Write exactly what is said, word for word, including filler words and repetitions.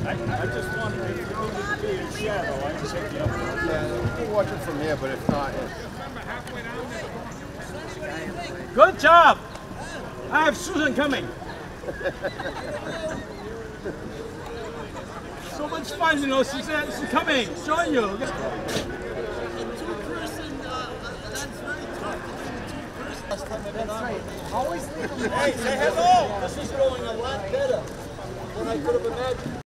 I, I just wanted to be in shadow. I can check you up. Yeah, you can watch it from here, but if not, it's... Good job. I have Susan coming. So much fun, you know. She's, she's coming. Showing you. Two-person, uh, that's very tough to do with two-person. Last time I've been on. Always think of Hey, say hello. This is going a lot better than I could have imagined.